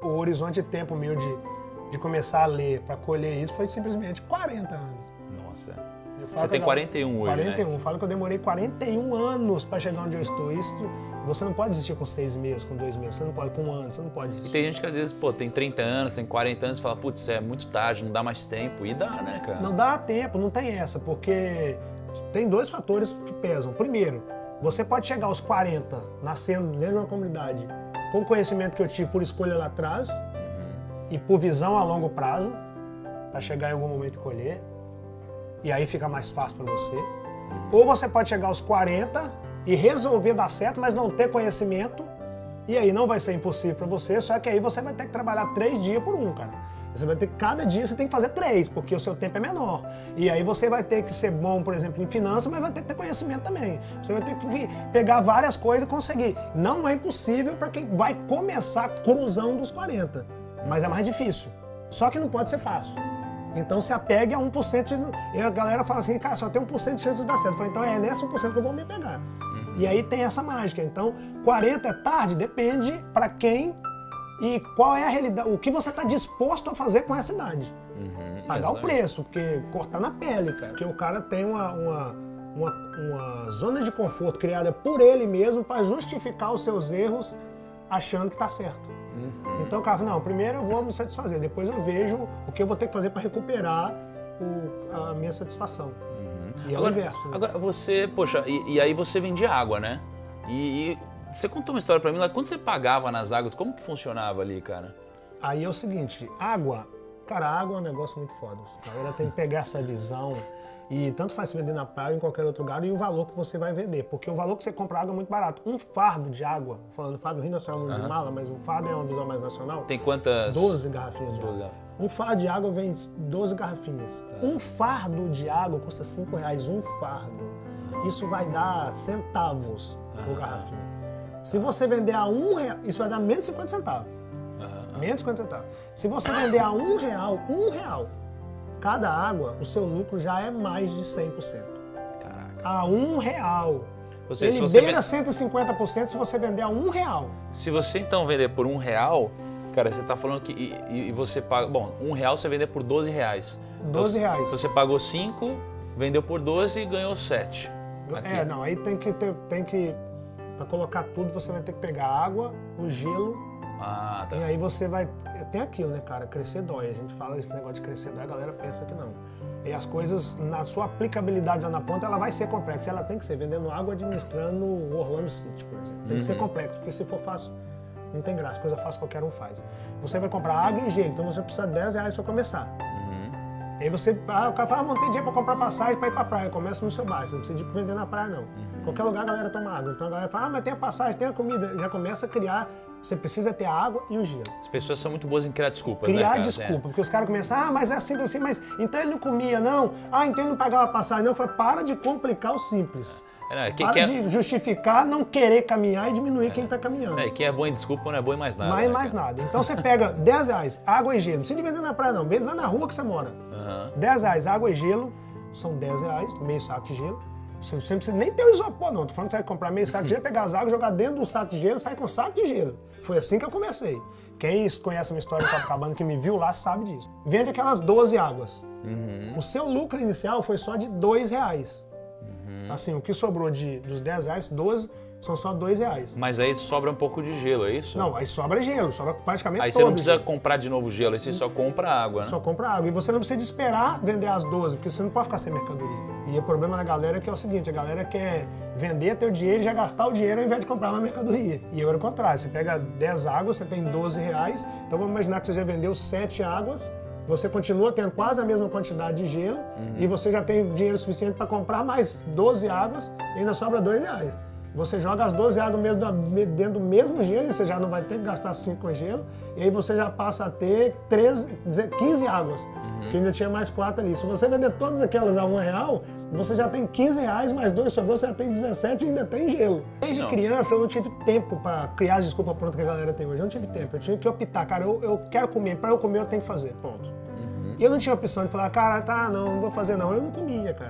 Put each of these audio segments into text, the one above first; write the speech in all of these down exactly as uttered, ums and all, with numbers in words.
O horizonte de tempo meu de, de começar a ler para colher isso foi simplesmente quarenta anos. Nossa. Você tem quarenta e um hoje, quarenta e um. né? Falo que eu demorei quarenta e um anos para chegar onde eu estou. Isso, você não pode desistir com seis meses, com dois meses, você não pode, com um ano, você não pode desistir. E tem gente que às vezes, pô, tem trinta anos, tem quarenta anos e fala, putz, é muito tarde, não dá mais tempo. E dá, né, cara? Não dá tempo, não tem essa, porque tem dois fatores que pesam. Primeiro, você pode chegar aos quarenta, nascendo dentro de uma comunidade, com o conhecimento que eu tive por escolha lá atrás uhum. e por visão a longo prazo, para chegar em algum momento e colher. E aí fica mais fácil para você. Uhum. Ou você pode chegar aos quarenta e resolver dar certo, mas não ter conhecimento, e aí não vai ser impossível para você, só que aí você vai ter que trabalhar três dias por um, cara. Você vai ter que, cada dia você tem que fazer três, porque o seu tempo é menor. E aí você vai ter que ser bom, por exemplo, em finanças, mas vai ter que ter conhecimento também. Você vai ter que pegar várias coisas e conseguir. Não é impossível para quem vai começar cruzão dos quarenta, mas é mais difícil. Só que não pode ser fácil. Então se apegue a um por cento e a galera fala assim, cara, só tem um por cento de chance de dar certo. Eu falei, então é nesse um por cento que eu vou me pegar. Uhum. E aí tem essa mágica. Então, quarenta é tarde? Depende para quem e qual é a realidade, o que você está disposto a fazer com essa idade. Uhum, Pagar exatamente. O preço, porque cortar na pele, cara. Porque o cara tem uma, uma, uma, uma zona de conforto criada por ele mesmo para justificar os seus erros achando que está certo. Uhum. Então o cara fala, não, primeiro eu vou me satisfazer, depois eu vejo o que eu vou ter que fazer para recuperar o, a minha satisfação. Uhum. E é agora, o inverso. Né? Agora você, poxa, e, e aí você vendia água, né? E, e você contou uma história para mim lá, quando você pagava nas águas, como que funcionava ali, cara? Aí é o seguinte, água, cara, água é um negócio muito foda. A galera tem que pegar essa visão e tanto faz se vender na praia ou em qualquer outro lugar e o valor que você vai vender, porque o valor que você compra água é muito barato. Um fardo de água, falando fardo do Rio Nacional uhum. de Mala, mas o fardo é uma visão mais nacional. Tem quantas? doze garrafinhas de doze. água. Um fardo de água vem doze garrafinhas. Tá. Um fardo de água custa cinco reais, um fardo. Isso vai dar centavos uhum. por garrafinha. Se você vender a um real, isso vai dar menos de cinquenta centavos. Uhum. Menos de cinquenta centavos. Se você vender a um real, um real, cada água, o seu lucro já é mais de cem por cento. Caraca. A um real. Você, Ele se você beira vende... cento e cinquenta por cento se você vender a um real. Se você então vender por um real, cara, você tá falando que e, e você paga... Bom, um real você vender por doze reais. doze reais. Então, você pagou cinco, vendeu por doze e ganhou sete. Aqui. É, não, aí tem que ter, tem que... Para colocar tudo, você vai ter que pegar a água, o gelo, ah, tá. e aí você vai... Tem aquilo, né, cara? Crescer dói. A gente fala esse negócio de crescer dói, a galera pensa que não. E as coisas, na sua aplicabilidade lá na ponta, ela vai ser complexa. Ela tem que ser vendendo água, administrando o Orlando City, por exemplo. Tem uhum. que ser complexo, porque se for fácil, não tem graça. Coisa fácil qualquer um faz. Você vai comprar água e gelo, então você precisa de dez reais para começar. Uhum. E aí você... Ah, o cara fala, ah, não tem dinheiro para comprar passagem para ir para a praia. Começa no seu bairro, você não precisa de vender na praia, não. Uhum. Qualquer lugar a galera toma água. Então a galera fala, ah, mas tem a passagem, tem a comida. Já começa a criar... Você precisa ter a água e o gelo. As pessoas são muito boas em criar desculpas, criar né, cara? desculpa, é. porque os caras começam, ah, mas é simples assim, mas então ele não comia, não. Ah, então ele não pagava passagem, não. Eu falei, para de complicar o simples. É, não, que, para que de é... justificar não querer caminhar e diminuir é. quem está caminhando. É, quem é bom em desculpa não é bom em mais nada. Mais, né, mais cara? nada. Então você pega dez reais, água e gelo. Não precisa de vender na praia, não. Vende lá na rua que você mora. Uhum. dez reais, água e gelo, são dez reais, meio saco de gelo. Você não precisa nem ter o isopor, não. Tô falando que você vai comprar meio saco de gelo, pegar as águas, jogar dentro do saco de gelo e sair com saco de gelo. Foi assim que eu comecei. Quem conhece a minha história de Copacabana, que me viu lá, sabe disso. Vende aquelas doze águas. Uhum. O seu lucro inicial foi só de dois reais. Uhum. Assim, o que sobrou de, dos dez reais, doze, são só dois reais. Mas aí sobra um pouco de gelo, é isso? Não, aí sobra gelo, sobra praticamente aí todo. Aí você não precisa gelo. comprar de novo gelo, aí você só compra água, né? Só compra água. E você não precisa esperar vender as doze, porque você não pode ficar sem mercadoria. E o problema da galera é que é o seguinte, a galera quer vender teu dinheiro e já gastar o dinheiro ao invés de comprar uma mercadoria. E eu era o contrário, você pega dez águas, você tem doze reais, então vamos imaginar que você já vendeu sete águas, você continua tendo quase a mesma quantidade de gelo uhum. e você já tem dinheiro suficiente para comprar mais doze águas e ainda sobra dois reais. Você joga as doze águas mesmo dentro do mesmo gelo e você já não vai ter que gastar cinco com gelo. E aí você já passa a ter treze, quinze águas, uhum. que ainda tinha mais quatro ali. Se você vender todas aquelas a um real, você já tem quinze reais, mais dois sobrou, você já tem dezessete e ainda tem gelo. Desde não. criança eu não tive tempo para criar as desculpas prontas que a galera tem hoje. Eu não tive tempo, eu tinha que optar. Cara, eu, eu quero comer, para eu comer eu tenho que fazer, ponto. Uhum. E eu não tinha opção de falar, cara, tá, não, não vou fazer não. Eu não comia, cara.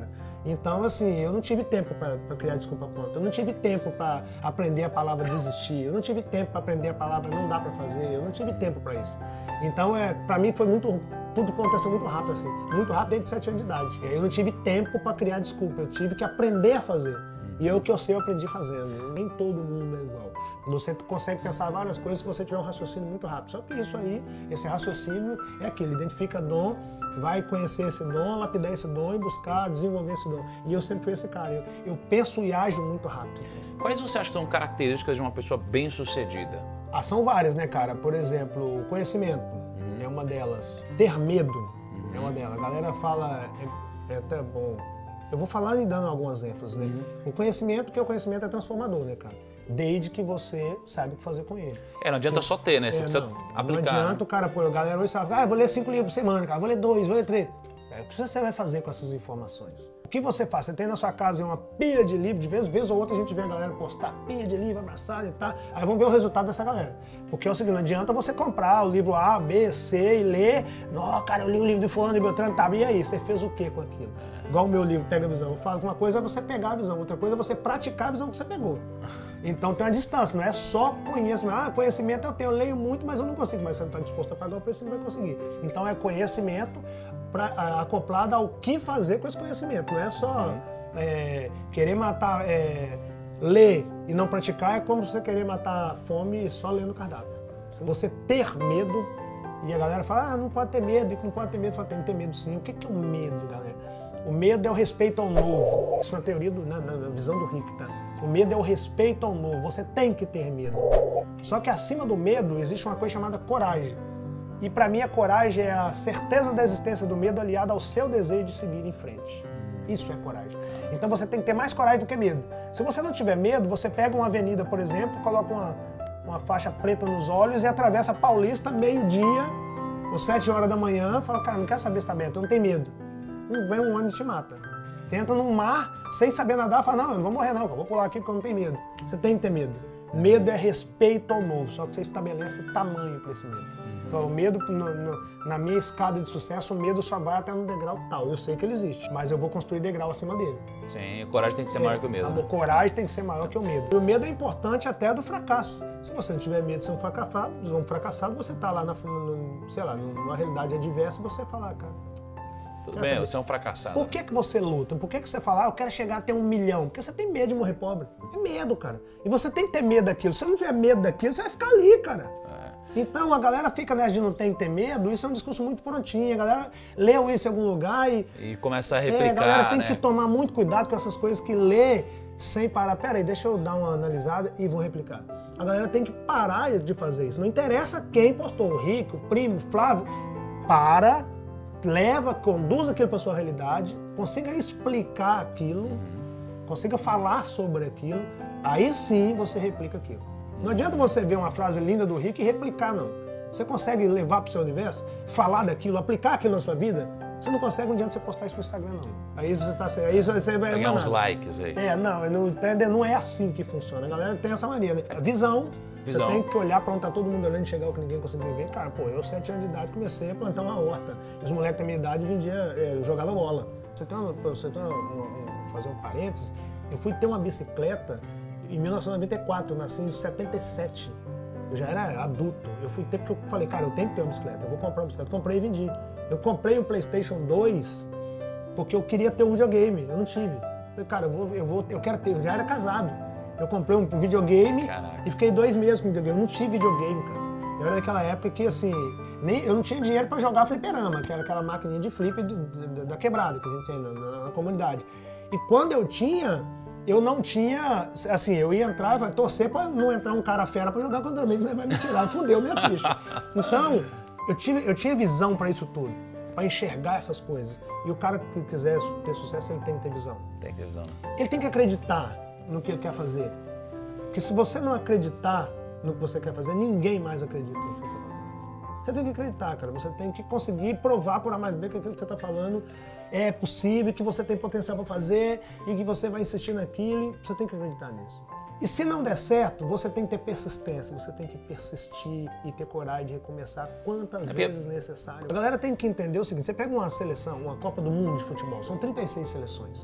Então, assim, eu não tive tempo para criar desculpa pronta. Eu não tive tempo para aprender a palavra desistir. Eu não tive tempo para aprender a palavra não dá para fazer. Eu não tive tempo para isso. Então, é, para mim foi muito, tudo aconteceu muito rápido, assim. Muito rápido desde sete anos de idade. Eu não tive tempo para criar desculpa. Eu tive que aprender a fazer. E eu, o que eu sei, eu aprendi fazendo. Nem todo mundo é igual. Você consegue pensar várias coisas se você tiver um raciocínio muito rápido. Só que isso aí, esse raciocínio é aquilo, identifica dom, vai conhecer esse dom, lapidar esse dom e buscar desenvolver esse dom. E eu sempre fui esse cara, eu, eu penso e ajo muito rápido. Quais você acha que são características de uma pessoa bem-sucedida? Ah, são várias, né, cara? Por exemplo, o conhecimento uhum. é uma delas. Ter medo uhum. é uma delas. A galera fala, é, é até bom. Eu vou falar e dando algumas ênfases, né? Uhum. O conhecimento, porque o conhecimento é transformador, né, cara? Desde que você sabe o que fazer com ele. É, não adianta só ter, né? Você é, precisa não, aplicar. Não adianta, cara, pô, a galera hoje fala, ah, eu vou ler cinco livros por semana, cara, vou ler dois, vou ler três. É, o que você vai fazer com essas informações? O que você faz? Você tem na sua casa uma pilha de livros, de vez, vez ou outra a gente vê a galera postar pilha de livro, abraçada e tal. Aí vamos ver o resultado dessa galera. Porque é o seguinte, não adianta você comprar o livro A, B, C e ler. Não, cara, eu li o livro de fulano e Beltrano, tá, e aí? Você fez o que com aquilo? Igual o meu livro, Pega a Visão. Eu falo que uma coisa é você pegar a visão, outra coisa é você praticar a visão que você pegou. Então tem uma distância, não é só conhecimento. Ah, conhecimento eu tenho, eu leio muito, mas eu não consigo. Mas você não está disposto a pagar o preço, você não vai conseguir. Então é conhecimento pra, a, acoplado ao que fazer com esse conhecimento. Não é só é, querer matar, é, ler e não praticar, é como você querer matar a fome só lendo o cardápio. Você ter medo, e a galera fala, ah, não pode ter medo, não pode ter medo. Fala, tem que ter medo sim. O que é o medo, galera? O medo é o respeito ao novo. Isso é uma teoria, do, na, na visão do Rick, tá? O medo é o respeito ao novo. Você tem que ter medo. Só que acima do medo existe uma coisa chamada coragem. E para mim a coragem é a certeza da existência do medo aliada ao seu desejo de seguir em frente. Isso é coragem. Então você tem que ter mais coragem do que medo. Se você não tiver medo, você pega uma avenida, por exemplo, coloca uma, uma faixa preta nos olhos e atravessa a Paulista meio-dia, ou sete horas da manhã, fala, cara, não quer saber se está aberto, eu não tenho medo. Vem um ônibus e te mata. Você entra no mar sem saber nadar, fala, não, eu não vou morrer não, eu vou pular aqui porque eu não tenho medo. Você tem que ter medo. Medo é respeito ao novo, só que você estabelece tamanho para esse medo. Então, o medo, no, no, na minha escada de sucesso, o medo só vai até no degrau tal. Eu sei que ele existe, mas eu vou construir degrau acima dele. Sim, a coragem tem que ser maior é, que o medo. A né? coragem tem que ser maior que o medo. E o medo é importante até do fracasso. Se você não tiver medo de ser um fracassado, um fracassado você está lá, na, no, sei lá, numa realidade adversa e você fala, cara... Tudo bem, saber. Você é um fracassado. Por que, que você luta? Por que, que você fala, ah, eu quero chegar a ter um milhão? Porque você tem medo de morrer pobre. É medo, cara. E você tem que ter medo daquilo. Se você não tiver medo daquilo, você vai ficar ali, cara. É. Então a galera fica nessa de não tem que ter medo, isso é um discurso muito prontinho. A galera leu isso em algum lugar e... E começa a replicar, é, a galera tem né? que tomar muito cuidado com essas coisas que lê sem parar. Pera aí, deixa eu dar uma analisada e vou replicar. A galera tem que parar de fazer isso. Não interessa quem postou, o Rico, o Primo, o Flávio. Para... leva, conduz aquilo para a sua realidade, consiga explicar aquilo, consiga falar sobre aquilo, aí sim você replica aquilo. Não adianta você ver uma frase linda do Rick e replicar, não. Você consegue levar para o seu universo, falar daquilo, aplicar aquilo na sua vida? Você não consegue, não adianta você postar isso no Instagram, não. Aí você tá, aí você vai... Ganhar uns likes aí. É, não, não, não é assim que funciona. A galera tem essa mania, né? A visão... Visão. Você tem que olhar para onde tá todo mundo olhando e chegar o que ninguém conseguiu ver. Cara, pô, eu, sete anos de idade, comecei a plantar uma horta. Os moleques da minha idade vendia, é, jogava bola. Você tem uma, você tem uma, uma, uma, fazer um parênteses, eu fui ter uma bicicleta em mil novecentos e noventa e quatro, eu nasci em setenta e sete. Eu já era adulto. Eu fui ter porque eu falei, cara, eu tenho que ter uma bicicleta, eu vou comprar uma bicicleta. Comprei e vendi. Eu comprei um PlayStation dois porque eu queria ter um videogame, eu não tive. Eu falei, cara, eu, vou, eu, vou, eu quero ter, eu já era casado. Eu comprei um videogame Caraca. e fiquei dois meses com videogame. Eu não tive videogame, cara. Eu era daquela época que, assim, nem, eu não tinha dinheiro para jogar fliperama, que era aquela maquininha de flip do, da, da quebrada que a gente tem na, na, na comunidade. E quando eu tinha, eu não tinha, assim, eu ia entrar e vai torcer para não entrar um cara fera para jogar contra mim, que você vai me tirar, fudeu minha ficha. Então, eu, tive, eu tinha visão para isso tudo, para enxergar essas coisas. E o cara que quiser ter sucesso, ele tem que ter visão. Tem que ter visão. Ele tem que acreditar no que ele quer fazer. Porque se você não acreditar no que você quer fazer, ninguém mais acredita no que você quer fazer. Você tem que acreditar, cara. Você tem que conseguir provar por A mais B que aquilo que você está falando é possível, que você tem potencial para fazer e que você vai insistir naquilo. Você tem que acreditar nisso. E se não der certo, você tem que ter persistência, você tem que persistir e ter coragem de recomeçar quantas é vezes necessário. A galera tem que entender o seguinte, você pega uma seleção, uma Copa do Mundo de futebol, são trinta e seis seleções.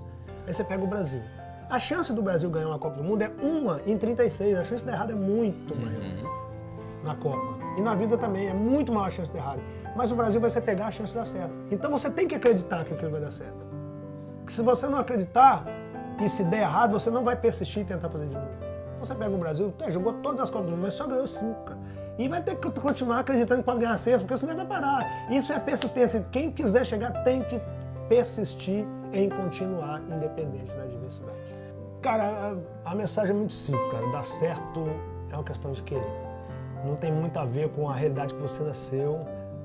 Aí você pega o Brasil. A chance do Brasil ganhar uma Copa do Mundo é uma em trinta e seis. A chance de dar errado é muito maior uhum. na Copa. E na vida também, é muito maior a chance de dar errado. Mas o Brasil vai ser pegar a chance de dar certo. Então você tem que acreditar que aquilo vai dar certo. Porque se você não acreditar e se der errado, você não vai persistir e tentar fazer de novo. Você pega o Brasil, é, jogou todas as Copas do Mundo, mas só ganhou cinco, cara. E vai ter que continuar acreditando que pode ganhar seis, porque senão vai parar. Isso é persistência. Quem quiser chegar tem que persistir em continuar independente da adversidade. Cara, a, a mensagem é muito simples, cara. Dar certo é uma questão de querer. Não tem muito a ver com a realidade que você nasceu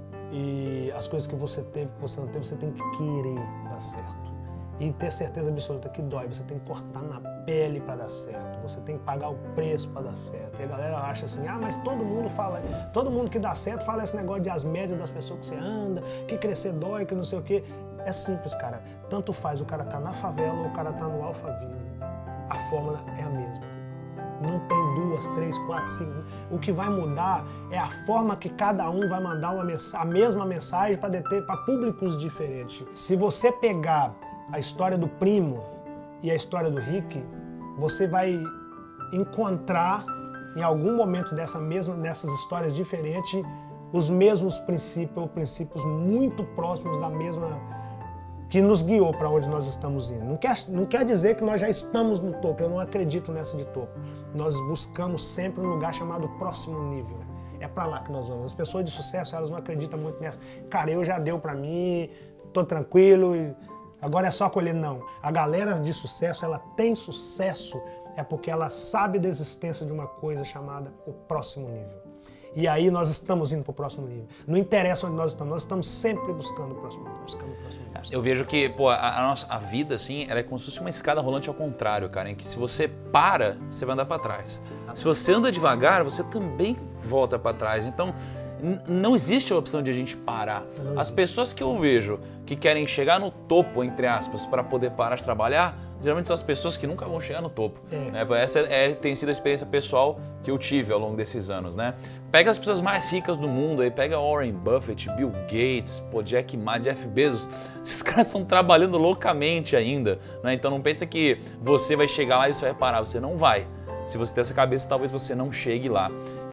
e as coisas que você teve, que você não teve, você tem que querer dar certo. E ter certeza absoluta que dói, você tem que cortar na pele para dar certo, você tem que pagar o preço para dar certo. E a galera acha assim, ah, mas todo mundo fala, todo mundo que dá certo fala esse negócio de as médias das pessoas que você anda, que crescer dói, que não sei o quê. É simples, cara. Tanto faz o cara tá na favela ou o cara tá no Alphaville. A fórmula é a mesma. Não tem duas, três, quatro, cinco. O que vai mudar é a forma que cada um vai mandar uma a mesma mensagem para públicos diferentes. Se você pegar a história do Primo e a história do Rick, você vai encontrar em algum momento dessa mesma, dessas histórias diferentes os mesmos princípios, ou princípios muito próximos da mesma que nos guiou para onde nós estamos indo. Não quer, não quer dizer que nós já estamos no topo, eu não acredito nessa de topo. Nós buscamos sempre um lugar chamado próximo nível. É para lá que nós vamos. As pessoas de sucesso, elas não acreditam muito nessa. Cara, eu já deu para mim, tô tranquilo, e agora é só colher. Não. A galera de sucesso, ela tem sucesso é porque ela sabe da existência de uma coisa chamada o próximo nível. E aí nós estamos indo para o próximo nível. Não interessa onde nós estamos, nós estamos sempre buscando o próximo nível. Buscando o próximo nível. Eu vejo que pô, a, a nossa a vida, assim, ela é como se fosse uma escada rolante ao contrário, cara, em que se você para, você vai andar para trás. Se você anda devagar, você também volta para trás. Então, não existe a opção de a gente parar. As pessoas que eu vejo que querem chegar no topo, entre aspas, para poder parar de trabalhar, geralmente são as pessoas que nunca vão chegar no topo. É. Né? Essa é, tem sido a experiência pessoal que eu tive ao longo desses anos. Né? Pega as pessoas mais ricas do mundo, aí pega Warren Buffett, Bill Gates, pô, Jack Ma, Jeff Bezos. Esses caras estão trabalhando loucamente ainda. Né? Então não pensa que você vai chegar lá e você vai parar. Você não vai. Se você tem essa cabeça, talvez você não chegue lá.